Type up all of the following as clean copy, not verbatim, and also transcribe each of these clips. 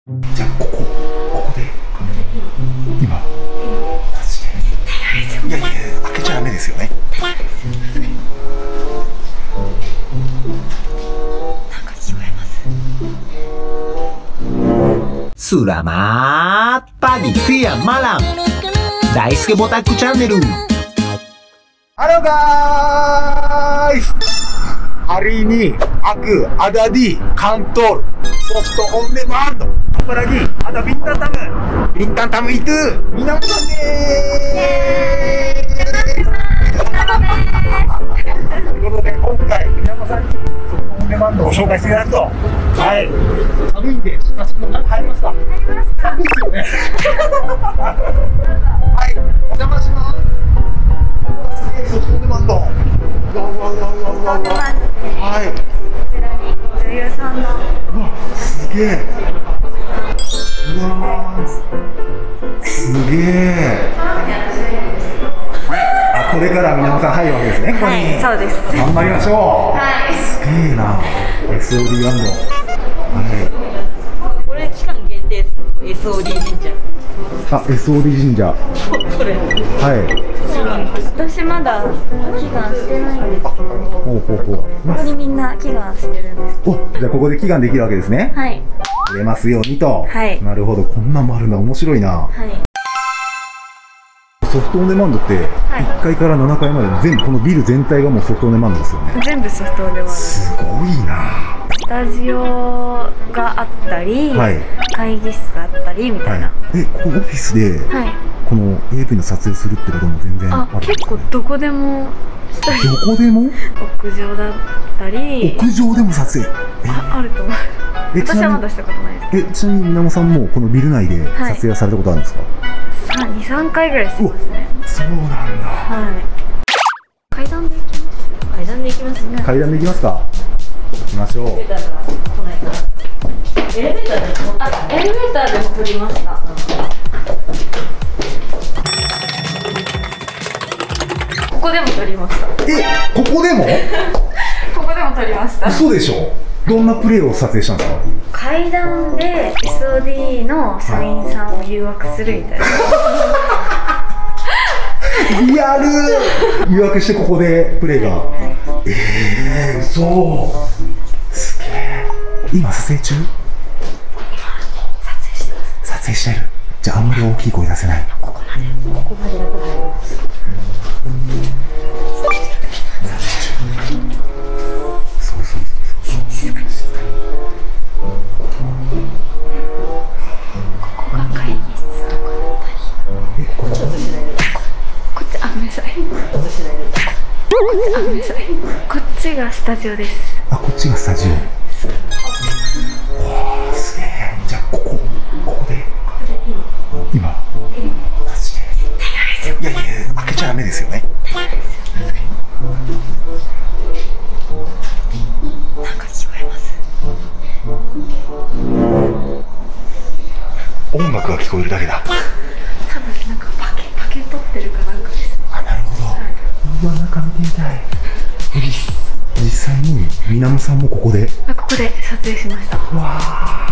じゃあここで今マジでいやいや開けちゃダメですよね。 なんか聞こえます。 スラマーパディフィアマラン大輔ボタックチャンネル。 ハローガーイズ、hari ini aku ada di kantor soft on demand. Apalagi ada bintang tamu. Bintang tamu itu Minamoさんでーす。ということで今回Minamoさんにソフトオンデマンドを紹介していただくと。はい。寒いんであそこ入りますか。寒いですよね。はい。お邪魔します。ソフトオンデマンド。はい。 こちらに女優さんの。 うわ、すげえ。うわー、すげえ。あ、これからMinamoさん入るわけですね。ここに。 はい、そうです。 頑張りましょう。 はい。 すげえな。SOD ランド。はこれ期間限定です。SOD 神社。 い。あ、SOD 神社。 これ。 はい。 私まだ祈願してないんです。 ほうほうほう。 ここにみんな祈願してるんです。 お、じゃあここで祈願できるわけですね。 はい。 売れますようにと。 はい。 なるほど。こんなんもあるんだ。面白いな。 はい。 ソフトオンデマンドって1階から7階まで全部このビル全体がもうソフトオンデマンドですよね。 全部ソフトオンデマンド。 すごいな。 スタジオがあったり、 はい、 会議室があったりみたいな。 はい、ここオフィスで、 はい、この AV の撮影するってことも全然あるんですか？ 結構どこでもしたり。 どこでも？ 屋上だったり。 屋上でも撮影。 あると思う。私はまだしたことないです。 ちなみにMinamoさんもこのビル内で撮影はされたことあるんですか？ 2、3回ぐらいしてますね。 そうなんだ。 はい。階段で行きます。階段で行きますね。 階段で行きますか。行きましょう。エレベーターが来ないから。 エレベーターでもエレベーターでも撮りました。ここでも撮りました。 ここでも？ ここでも撮りました。 嘘でしょ？どんなプレーを撮影したんですか？ 階段で SOD の社員さんを誘惑するみたいな。 リアル。誘惑してここでプレーが。嘘。すげえ。今撮影中？ 撮影してます。 撮影してる。じゃああんまり大きい声出せない。 ここまでだけ入ります。こっちがスタジオです。 あ、こっちがスタジオ。わあ、すげえ。じゃあここで今マジでいやいや開けちゃダメですよね。 なんか聞こえます。 音楽が聞こえるだけだ。 多分なんかパケ取ってるかなんかですね。 あ、なるほど。うわ、中見てみたい。実際にMinamoさんもここで。 ここで撮影しました。 わあ。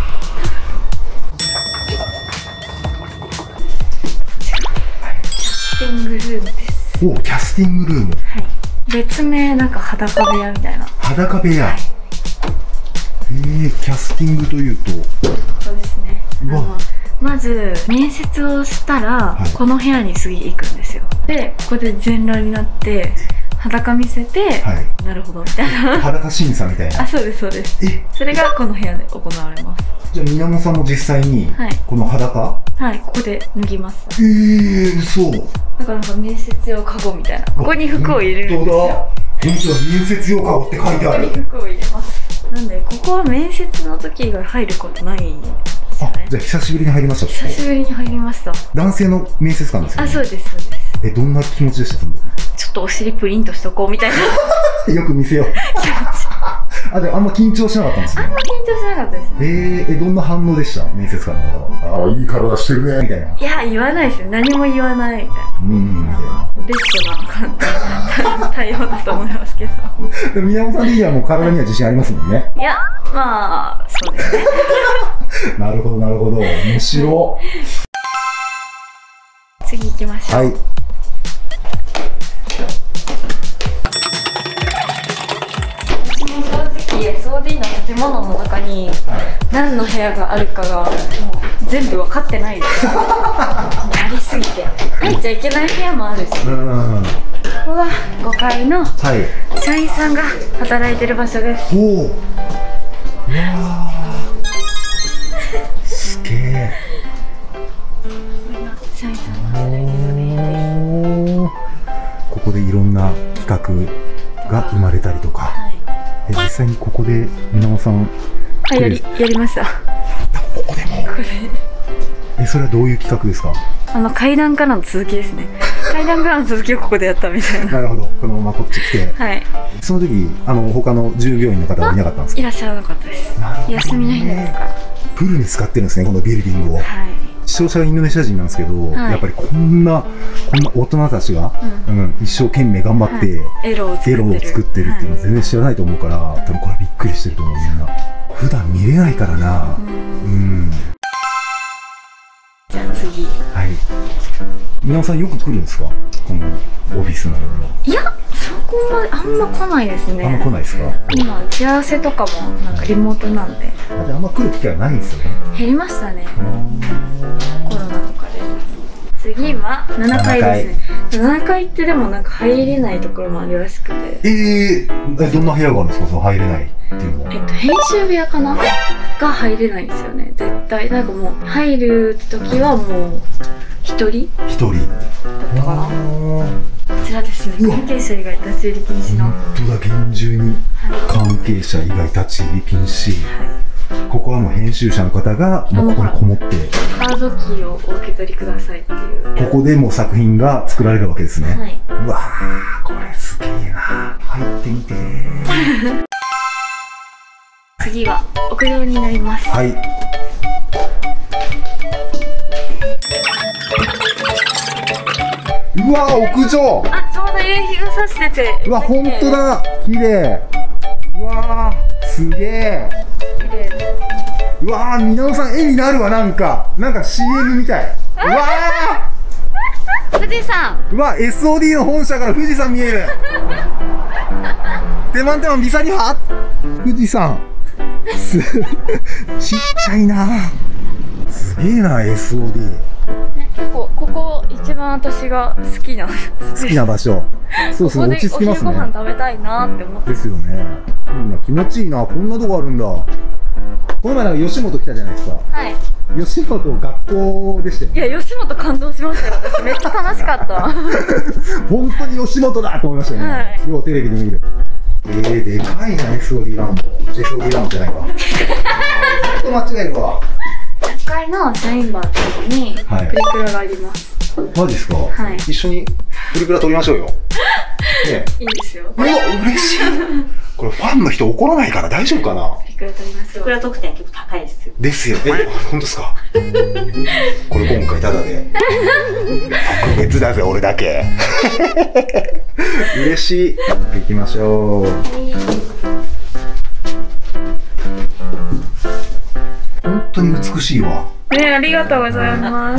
キャスティングルームです。 お、キャスティングルーム。 はい。別名なんか裸部屋みたいな。 裸部屋。はい、キャスティングというと。 そうですね。まず面接をしたら、はい、この部屋に次行くんですよ。でここで全裸になって裸見せて、はい、なるほどみたいな。 裸審査みたいな。 あ、そうですそうです。それがこの部屋で行われます。じゃあ Minamoさんも実際にこの裸、 はい、ここで脱ぎます。 嘘。 だからなんか面接用カゴみたいな。ここに服を入れるんですよ。 本当だ。面接用カゴって書いてある。 ここに服を入れます。なんでここは面接の時以外入ることないんですよね。 じゃあ久しぶりに入りました。 久しぶりに入りました。 男性の面接官ですよね。 あ、そうですそうです。 どんな気持ちでした？ ちょっとお尻プリントしとこうみたいな。 よく見せよう。あ、じゃああんま緊張しなかったんですね。 あんま緊張しなかったですね。 どんな反応でした？面接官の方は。あ、いい体してるねみたいな。 いや、言わないですよ。何も言わないみたいな。みたいな。ベストな対応だと思いますけど。 でもMinamoさん的にはもう体には自信ありますもんね。 いや、まあそうですね。 なるほどなるほど。 面白。 次行きましょう。 はい。 私も正直 SOD の建物の中に何の部屋があるかがもう全部分かってないです。ありすぎて入っちゃいけない部屋もあるし、ここが5階の社員さんが働いてる場所です。 おお。うわー。すげえ。 社員さんが働いてる部屋です。 ここでいろんな企画が生まれたりとか。実際にここで皆野さんやりました。 ここでも。それはどういう企画ですか？ 階段からの続きですね。階段からの続きをここでやったみたいな。 なるほど。このままこっち来て。 はい。 その時他の従業員の方はいなかったんですか？ いらっしゃらなかったです。休みの日ですから。 フルに使ってるんですね、このビルディングを。 はい。 視聴者がインドネシア人なんですけど、やっぱりこんな大人たちが一生懸命頑張ってエロを作ってるっていうのを全然知らないと思うから、多分これびっくりしてると思う、みんな。普段見れないからな。 じゃあ次。 はい。皆野さんよく来るんですか、このオフィスの。 いや、そこまであんま来ないですね。 あんま来ないですか？ 今打ち合わせとかもなんかリモートなんで。 じゃああんま来る機会はないんですよね。 減りましたね。コロナとかで。次は7階ですね。7階ってでもなんか入れないところもあるらしくて。 どんな部屋があるんですか、その入れないっていうのは。 編集部屋かなが入れないんですよね、絶対。なんかもう入る時はもう一人だったかな。こちらですね、関係者以外立ち入り禁止の。 本当だ、厳重に関係者以外立ち入り禁止。ここはもう編集者の方がもうここにこもってカードキーをお受け取りくださいっていう。 ここでもう作品が作られるわけですね。 はい。 うわー、これすげえな。入ってみてー。 次は屋上になります。 はい。うわー、屋上。 あ、ちょうど夕日が差してて。 うわ、ほんとだ、綺麗。うわー、すげえ。うわー、皆野さん絵になるわ、なんか CM みたい。うわー、富士山。 うわ、SOD の本社から富士山見える。てまんてまんビサリハ富士山ちっちゃいな。すげえな、 SOD。 結構ここ一番私が好きな場所。そうですね、落ち着きますね。 お昼ご飯食べたいなって思って。 ですよね。気持ちいいな、こんなとこあるんだ。この前なんか吉本来たじゃないですか。はい。吉本学校でしたよね。 いや、吉本感動しましたよ。私めっちゃ楽しかった。 本当に吉本だと思いましたよね。はい。ようテレビで見る。でかいな、SOD ランド。SOD ランドじゃないか。ちょっと間違えるわ。 1階の社員バーっていうのにプリクラがあります。 マジですか？はい。一緒にプリクラ撮りましょうよ。ね。 いいですよ。 うわ、嬉しい。これファンの人怒らないから大丈夫かな？ プリクラ撮ります。プリクラ特典結構高いですよ。 ですよ。本当ですか？これ今回タダで。特別だぜ、俺だけ。嬉しい。行きましょう。本当に美しいわ。 ね、ありがとうございます。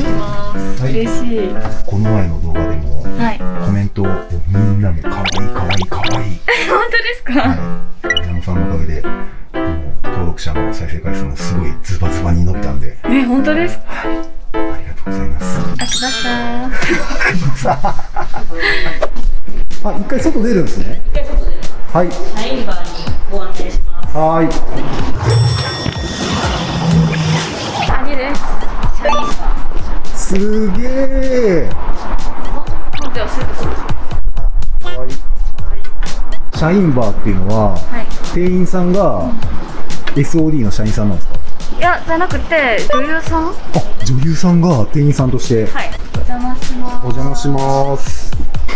嬉しい。 この前の動画でもコメントをみんなで可愛い可愛い可愛い。 本当ですか？ 皆野さんのおかげで登録者の再生回数もすごいズバズバに伸びたんで。 ね、本当ですか？ ありがとうございます。 あ、来ました。 あ、一回外出るんですね。 一回外出ます。 はい。 社員バーにご案内します。 はい。 鍵です。社員バー。 すげえ。 本当はすぐすぐ。 はい。社員バーっていうのは、店員さんが SOD の社員さんなんですか？ いや、じゃなくて女優さん。あ、 女優さんが店員さんとして。 はい。お邪魔します。 お邪魔します。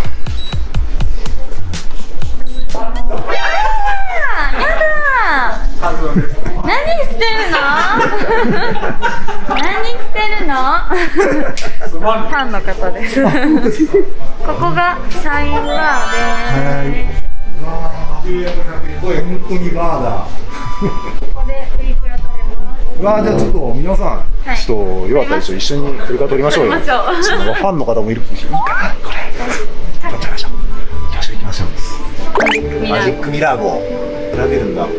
何してるの？何してるの？ファンの方です。ここが社員バーです。本当にバーだ。 ここでプリクラ撮れます。 わあ、じゃあちょっと皆さん、ちょっとよかったら一緒にプリクラ撮りましょうよ。ファンの方もいるかもしれないから、これ撮っちゃいましょう。行きましょう。マジックミラー号選べるんだ。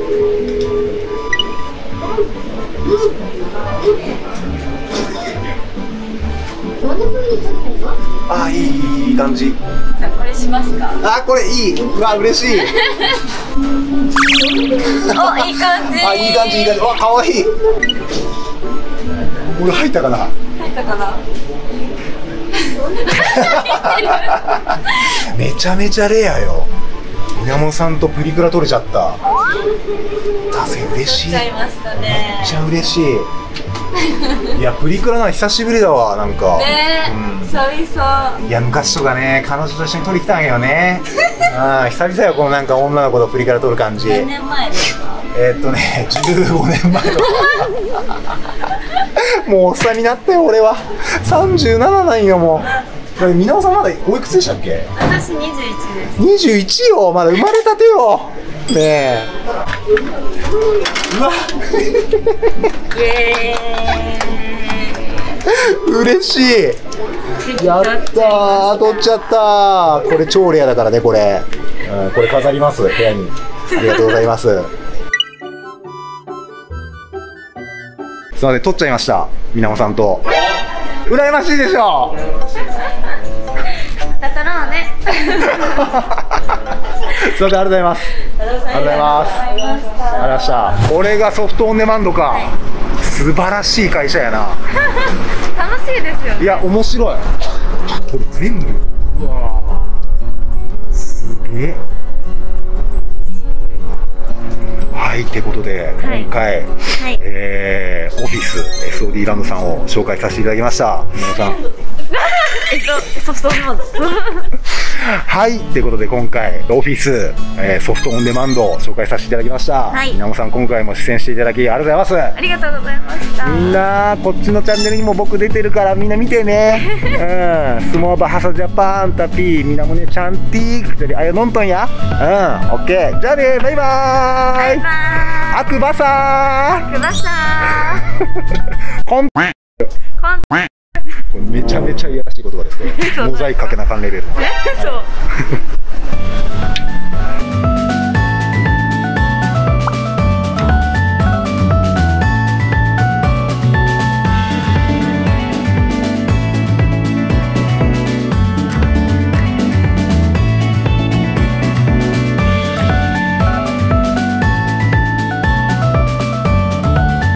あ、いい感じ。 じゃあこれしますか。 あ、これいい。うわ、嬉しい。 お、いい感じ。 あ、いい感じ、いい感じ。わ、可愛い。俺入ったかな。 入ったかな。 めちゃめちゃレアよ。宮本さんとプリクラ撮れちゃった。だぜ、嬉しい。 ちゃいましたね。 めっちゃ嬉しい。いや、プリクラな久しぶりだわ、なんか。 ね、久々。 いや、昔とかね、彼女と一緒に撮り来たんよね。久々よ、このなんか女の子とプリクラ撮る感じ。 何年前ですか。 15年前の。もうおっさんになったよ、俺は。37なんよ、もう。皆尾さんまだおいくつでしたっけ？ 私21です。 21よ、まだ生まれたてよ。ねえ。うわ。 イエーイ。 嬉しい。やったー、取っちゃったー。これ超レアだからね、これ。これ飾ります、部屋に。ありがとうございます。すいません、取っちゃいました、皆尾さんと。羨ましいでしょ。 また撮ろうね。 すいません、ありがとうございます。ありがとうございます。ありがとうございました。これがソフトオンデマンドか。素晴らしい会社やな。 楽しいですよね。 いや、面白い。これ全部。うわー、すげえ。はい、ってことで、今回、オフィス SOD ランドさんを紹介させていただきました。皆さん。 ソフトオンデマンド。 はい、ということで今回オフィス、ソフトオンデマンドを紹介させていただきました。皆さん今回も出演していただきありがとうございます。 ありがとうございました。 みんなこっちのチャンネルにも僕出てるからみんな見てね。スモーバハサジャパンタピーみんなもねちゃんティークであやのんとんや。オッケー。じゃあね、バイバーイ。バイバーイ。アクバサー。 アクバサー。コン。これめちゃめちゃいやらしい言葉ですけど、モザイクかけなあかんレベルの。 そう。